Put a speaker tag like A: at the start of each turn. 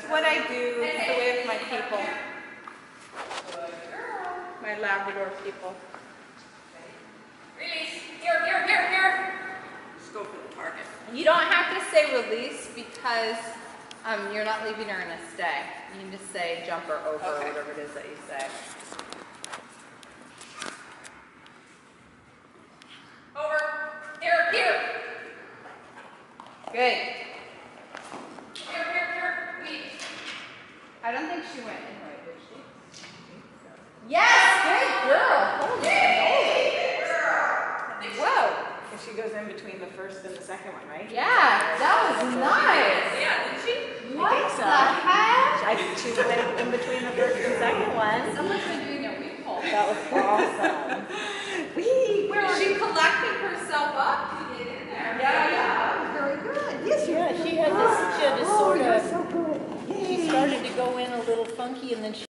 A: what I do. It's the way of my people. My Labrador people.
B: Release. Here.
A: Just go for the target.
B: You don't have to say release because you're not leaving her in a stay. You can just say jump her over or whatever it is that you say. Over. Here. Good. Here. Leave. I don't think she went anyway, did she? Yes, good girl. Holy moly. Whoa.
A: If she goes in between the first and the second one, right?
B: Yeah, that was nice.
A: Yeah, did she?
B: What
A: I think so.
B: the heck?
A: I think she went in between the first and second one.
B: Someone's been doing a week pull.
A: That was awesome.
B: She collected herself up to get in there. Yeah. Very good.
C: Yes, she had this sort of, she started to go in a little funky and then she